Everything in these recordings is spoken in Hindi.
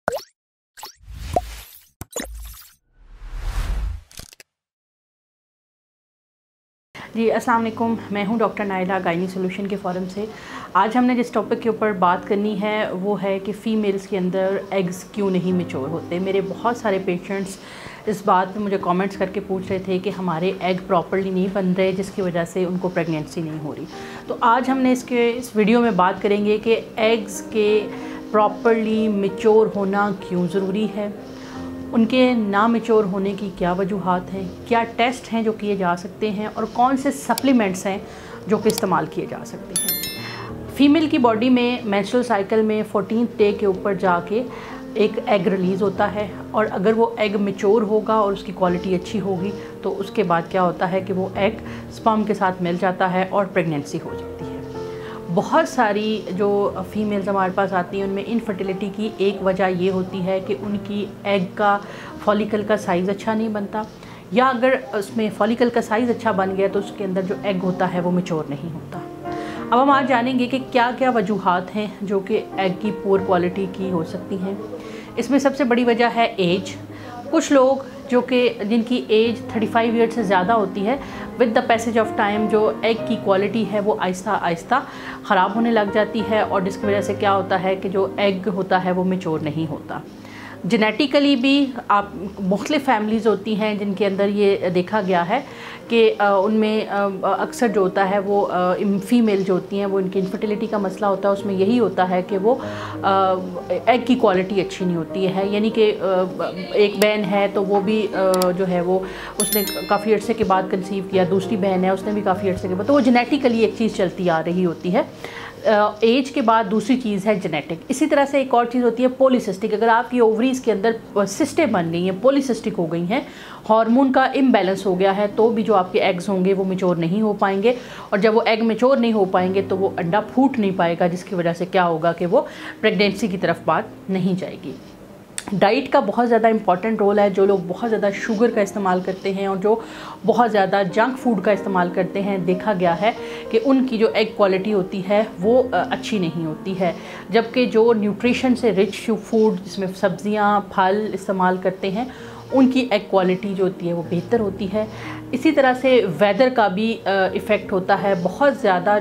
जी अस्सलाम वालेकुम, मैं हूं डॉक्टर नाइला गायनी सोल्यूशन के फ़ोरम से। आज हमने जिस टॉपिक के ऊपर बात करनी है वो है कि फ़ीमेल्स के अंदर एग्स क्यों नहीं मैच्योर होते। मेरे बहुत सारे पेशेंट्स इस बात पे मुझे कमेंट्स करके पूछ रहे थे कि हमारे एग प्रॉपर्ली नहीं बन रहे, जिसकी वजह से उनको प्रेगनेंसी नहीं हो रही। तो आज हमने इस वीडियो में बात करेंगे कि एग्स के प्रॉपर्ली मैच्योर होना क्यों ज़रूरी है, उनके ना मैच्योर होने की क्या वजूहात हैं, क्या टेस्ट हैं जो किए जा सकते हैं और कौन से सप्लीमेंट्स हैं जो कि इस्तेमाल किए जा सकते हैं। फ़ीमेल की बॉडी में मेंस्ट्रुअल साइकिल में 14th डे के ऊपर जाके एक एग रिलीज़ होता है और अगर वो एग मैच्योर होगा और उसकी क्वालिटी अच्छी होगी तो उसके बाद क्या होता है कि वो एग स्पर्म के साथ मिल जाता है और प्रेगनेंसी हो जाती है। बहुत सारी जो फ़ीमेल्स हमारे पास आती हैं उनमें इनफर्टिलिटी की एक वजह ये होती है कि उनकी एग का फॉलिकल का साइज़ अच्छा नहीं बनता, या अगर उसमें फॉलिकल का साइज़ अच्छा बन गया तो उसके अंदर जो एग होता है वो मैच्योर नहीं होता। अब हम आज जानेंगे कि क्या क्या वजूहात हैं जो कि एग की पुअर क्वालिटी की हो सकती हैं। इसमें सबसे बड़ी वजह है एज। कुछ लोग जो कि जिनकी एज 35 ईयर्स से ज़्यादा होती है, with the passage of time जो एग की क्वालिटी है वो आहिस्ता आहिस्ता ख़राब होने लग जाती है और जिसकी वजह से क्या होता है कि जो एग होता है वो मैच्योर नहीं होता। जेनेटिकली भी आप मुख्तलिफ़ फैमिलीज़ होती हैं जिनके अंदर ये देखा गया है कि उनमें अक्सर जो होता है वो फ़ीमेल जो होती हैं वो इनकी इनफर्टिलिटी का मसला होता है, उसमें यही होता है कि वो एग की क्वालिटी अच्छी नहीं होती है। यानी कि एक बहन है तो वो भी जो है वो उसने काफ़ी अर्से के बाद कंसीव किया, दूसरी बहन है उसने भी काफ़ी अर्से के बाद, तो वो जेनेटिकली एक चीज़ चलती आ रही होती है। एज के बाद दूसरी चीज़ है जेनेटिक। इसी तरह से एक और चीज़ होती है पॉलीसिस्टिक। अगर आपकी ओवरीज़ के अंदर सिस्टें बन गई हैं, पॉलीसिस्टिक हो गई हैं, हार्मोन का इम्बैलेंस हो गया है, तो भी जो आपके एग्स होंगे वो मैच्योर नहीं हो पाएंगे और जब वो एग मैच्योर नहीं हो पाएंगे तो वो अंडा फूट नहीं पाएगा, जिसकी वजह से क्या होगा कि वो प्रेगनेंसी की तरफ बात नहीं जाएगी। डाइट का बहुत ज़्यादा इंपॉर्टेंट रोल है। जो लोग बहुत ज़्यादा शुगर का इस्तेमाल करते हैं और जो बहुत ज़्यादा जंक फूड का इस्तेमाल करते हैं, देखा गया है कि उनकी जो एग क्वालिटी होती है वो अच्छी नहीं होती है। जबकि जो न्यूट्रिशन से रिच फूड जिसमें सब्ज़ियाँ फल इस्तेमाल करते हैं उनकी एग क्वालिटी जो होती है वो बेहतर होती है। इसी तरह से वेदर का भी इफ़ेक्ट होता है। बहुत ज़्यादा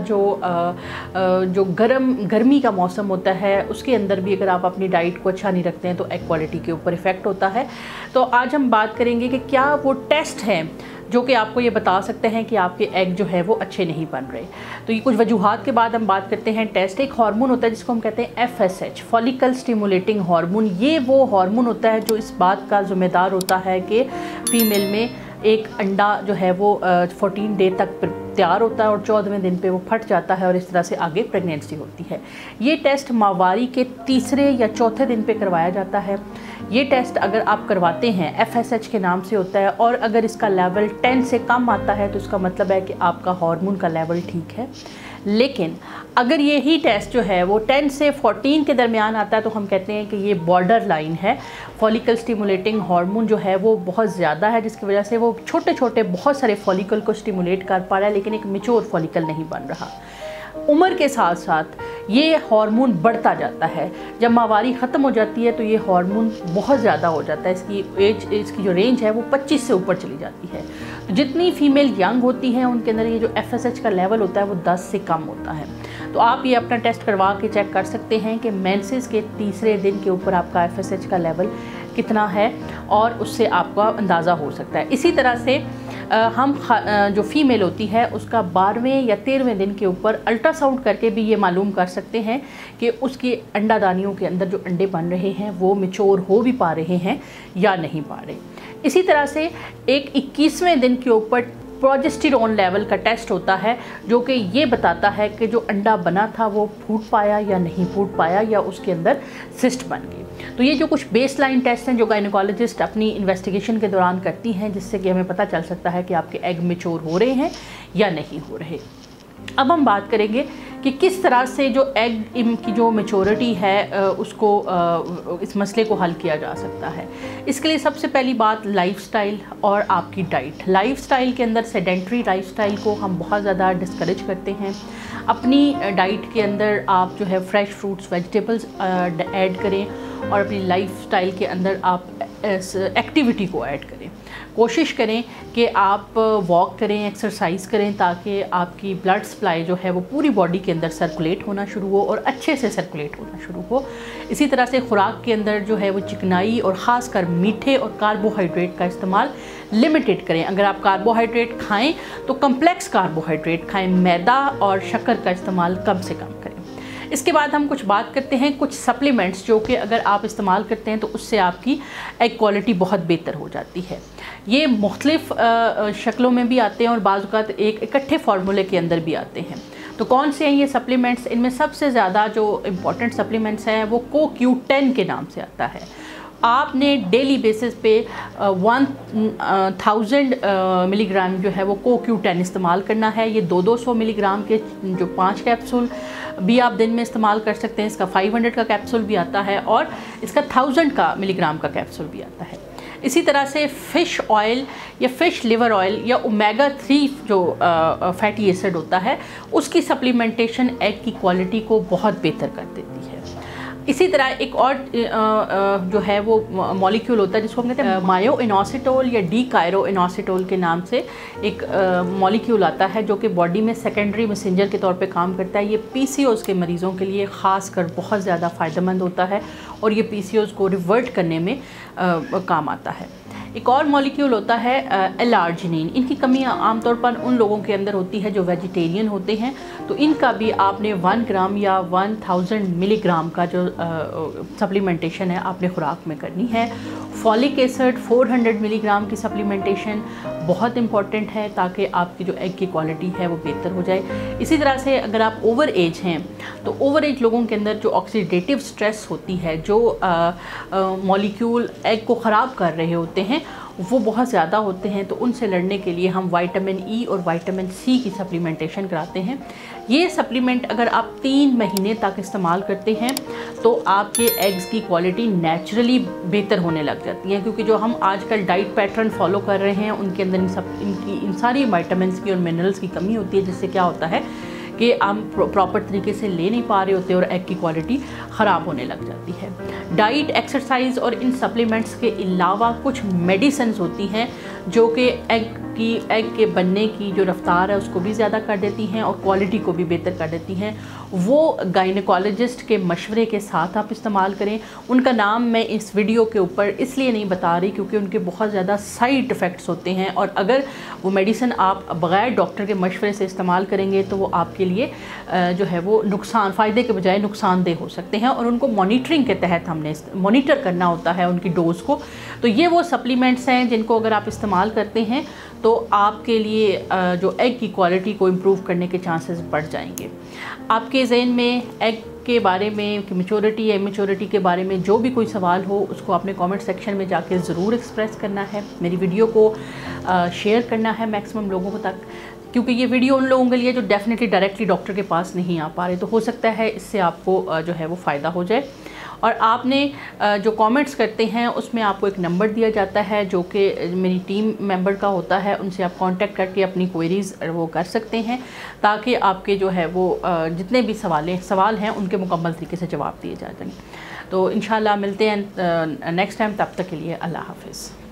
जो गर्मी का मौसम होता है उसके अंदर भी अगर आप अपनी डाइट को अच्छा नहीं रखते हैं तो एग क्वालिटी के ऊपर इफ़ेक्ट होता है। तो आज हम बात करेंगे कि क्या वो टेस्ट हैं जो कि आपको ये बता सकते हैं कि आपके एग जो है वो अच्छे नहीं बन रहे। तो ये कुछ वजूहात के बाद हम बात करते हैं टेस्ट। एक हार्मोन होता है जिसको हम कहते हैं FSH, फॉलिकल स्टिमुलेटिंग हार्मोन। ये वो हार्मोन होता है जो इस बात का ज़िम्मेदार होता है कि फ़ीमेल में एक अंडा जो है वो 14 डे तक तैयार होता है और 14वें दिन पे वो फट जाता है और इस तरह से आगे प्रेगनेंसी होती है। ये टेस्ट माहवारी के तीसरे या चौथे दिन पे करवाया जाता है। ये टेस्ट अगर आप करवाते हैं FSH के नाम से होता है और अगर इसका लेवल 10 से कम आता है तो इसका मतलब है कि आपका हार्मोन का लेवल ठीक है। लेकिन अगर ये ही टेस्ट जो है वो 10 से 14 के दरमियान आता है तो हम कहते हैं कि ये बॉर्डर लाइन है। फॉलिकल स्टिमुलेटिंग हार्मोन जो है वो बहुत ज़्यादा है, जिसकी वजह से वो छोटे छोटे बहुत सारे फॉलिकल को स्टिमुलेट कर पा रहा है लेकिन एक मैच्योर फॉलिकल नहीं बन रहा। उम्र के साथ साथ ये हार्मोन बढ़ता जाता है। जब माहवारी ख़त्म हो जाती है तो ये हार्मोन बहुत ज़्यादा हो जाता है। इसकी जो रेंज है वो 25 से ऊपर चली जाती है। तो जितनी फ़ीमेल यंग होती हैं उनके अंदर ये जो FSH का लेवल होता है वो 10 से कम होता है। तो आप ये अपना टेस्ट करवा के चेक कर सकते हैं कि मेंसेस के तीसरे दिन के ऊपर आपका FSH का लेवल कितना है और उससे आपका अंदाज़ा हो सकता है। इसी तरह से हम जो फ़ीमेल होती है उसका 12वें या 13वें दिन के ऊपर अल्ट्रासाउंड करके भी ये मालूम कर सकते हैं कि उसकी अंडादानियों के अंदर जो अंडे बन रहे हैं वो मैच्योर हो भी पा रहे हैं या नहीं पा रहे। इसी तरह से एक 21वें दिन के ऊपर प्रोजेस्टेरोन लेवल का टेस्ट होता है जो कि ये बताता है कि जो अंडा बना था वो फूट पाया या नहीं फूट पाया या उसके अंदर सिस्ट बन गई। तो ये जो कुछ बेसलाइन टेस्ट हैं जो गायनोकोलॉजिस्ट अपनी इन्वेस्टिगेशन के दौरान करती हैं जिससे कि हमें पता चल सकता है कि आपके एग मैच्योर हो रहे हैं या नहीं हो रहे। अब हम बात करेंगे कि किस तरह से जो एग की जो मैच्योरिटी है उसको इस मसले को हल किया जा सकता है। इसके लिए सबसे पहली बात लाइफस्टाइल और आपकी डाइट। लाइफस्टाइल के अंदर सेडेंट्री लाइफस्टाइल को हम बहुत ज़्यादा डिस्करेज करते हैं। अपनी डाइट के अंदर आप जो है फ्रेश फ्रूट्स वेजिटेबल्स ऐड करें और अपनी लाइफस्टाइल के अंदर आप इस एक्टिविटी को ऐड करें। कोशिश करें कि आप वॉक करें, एक्सरसाइज करें, ताकि आपकी ब्लड सप्लाई जो है वो पूरी बॉडी के अंदर सर्कुलेट होना शुरू हो और अच्छे से सर्कुलेट होना शुरू हो। इसी तरह से खुराक के अंदर जो है वो चिकनाई और ख़ासकर मीठे और कार्बोहाइड्रेट का इस्तेमाल लिमिटेड करें। अगर आप कार्बोहाइड्रेट खाएं तो कम्प्लेक्स कार्बोहाइड्रेट खाएं, मैदा और शक्कर का इस्तेमाल कम से कम करें। इसके बाद हम कुछ बात करते हैं कुछ सप्लीमेंट्स जो कि अगर आप इस्तेमाल करते हैं तो उससे आपकी एग क्वालिटी बहुत बेहतर हो जाती है। ये मुख्तलिफ़ शक्लों में भी आते हैं और बाज़ औक़ात एक इकट्ठे फार्मूले के अंदर भी आते हैं। तो कौन से हैं ये सप्लीमेंट्स? इनमें सबसे ज़्यादा जो इम्पॉर्टेंट सप्लीमेंट्स हैं वो CoQ10 के नाम से आता है। आपने डेली बेसिस पे 1000 मिलीग्राम जो है वो CoQ10 इस्तेमाल करना है। ये 200 मिलीग्राम के जो 5 कैप्सूल भी आप दिन में इस्तेमाल कर सकते हैं। इसका 500 का कैप्सूल भी आता है और इसका 1000 का मिलीग्राम का कैप्सूल भी आता है। इसी तरह से फ़िश ऑयल या फ़िश लिवर ऑयल या ओमेगा 3 जो फैटी एसिड होता है उसकी सप्लीमेंटेशन एग की क्वालिटी को बहुत बेहतर कर देती है। इसी तरह एक और जो है वो मॉलिक्यूल होता है जिसको हम कहते हैं मायो इनोसिटोल या डी कायरो इनोसिटोल के नाम से एक मॉलिक्यूल आता है जो कि बॉडी में सेकेंडरी मैसेंजर के तौर पे काम करता है। ये PCOS के मरीज़ों के लिए ख़ास कर बहुत ज़्यादा फ़ायदेमंद होता है और ये PCOS को रिवर्ट करने में काम आता है। एक और मॉलिक्यूल होता है एलार्जिनिन। इनकी कमी आमतौर पर उन लोगों के अंदर होती है जो वेजिटेरियन होते हैं, तो इनका भी आपने 1 ग्राम या 1000 मिलीग्राम का जो सप्लीमेंटेशन है आपने खुराक में करनी है। फॉलिक एसिड 400 मिलीग्राम की सप्लीमेंटेशन बहुत इंपॉर्टेंट है ताकि आपकी जो एग की क्वालिटी है वो बेहतर हो जाए। इसी तरह से अगर आप ओवर एज हैं तो ओवर एज लोगों के अंदर जो ऑक्सीडेटिव स्ट्रेस होती है, जो मॉलिक्यूल एग को ख़राब कर रहे होते हैं वो बहुत ज़्यादा होते हैं, तो उनसे लड़ने के लिए हम विटामिन E और विटामिन C की सप्लीमेंटेशन कराते हैं। ये सप्लीमेंट अगर आप 3 महीने तक इस्तेमाल करते हैं तो आपके एग्स की क्वालिटी नेचुरली बेहतर होने लग जाती है, क्योंकि जो हम आजकल डाइट पैटर्न फॉलो कर रहे हैं उनके अंदर इन सारी विटामिन्स की और मिनरल्स की कमी होती है, जिससे क्या होता है कि हम प्रॉपर तरीके से ले नहीं पा रहे होते और एग की क्वालिटी ख़राब होने लग जाती है। डाइट, एक्सरसाइज और इन सप्लीमेंट्स के अलावा कुछ मेडिसिन्स होती हैं जो कि एग के बनने की जो रफ्तार है उसको भी ज़्यादा कर देती हैं और क्वालिटी को भी बेहतर कर देती हैं। वो गायनेकोलॉजिस्ट के मशवरे के साथ आप इस्तेमाल करें। उनका नाम मैं इस वीडियो के ऊपर इसलिए नहीं बता रही क्योंकि उनके बहुत ज़्यादा साइड इफ़ेक्ट्स होते हैं और अगर वो मेडिसिन आप बग़ैर डॉक्टर के मशवरे से इस्तेमाल करेंगे तो वो आपके लिए जो है वो फ़ायदे के बजाय नुकसानदेह हो सकते हैं और उनको मॉनिटरिंग के तहत हमने मॉनिटर करना होता है उनकी डोज़ को। तो ये वो सप्लीमेंट्स हैं जिनको अगर आप इस्तेमाल करते हैं तो आपके लिए जो एग की क्वालिटी को इम्प्रूव करने के चांसेस बढ़ जाएंगे। आपके ज़हन में एग के बारे में कि मैच्योरिटी या इमैच्योरिटी के बारे में जो भी कोई सवाल हो उसको आपने कमेंट सेक्शन में जाके ज़रूर एक्सप्रेस करना है। मेरी वीडियो को शेयर करना है मैक्सिमम लोगों तक, क्योंकि ये वीडियो उन लोगों के लिए जो डेफिनेटली डायरेक्टली डॉक्टर के पास नहीं आ पा रहे, तो हो सकता है इससे आपको जो है वो फ़ायदा हो जाए। और आपने जो कमेंट्स करते हैं उसमें आपको एक नंबर दिया जाता है जो कि मेरी टीम मेंबर का होता है, उनसे आप कांटेक्ट करके अपनी क्वेरीज़ वो कर सकते हैं ताकि आपके जो है वो जितने भी सवाल हैं उनके मुकम्मल तरीके से जवाब दिए जा सकें। तो इंशाल्लाह मिलते हैं नेक्स्ट टाइम, तब तक के लिए अल्लाह हाफ़िज़।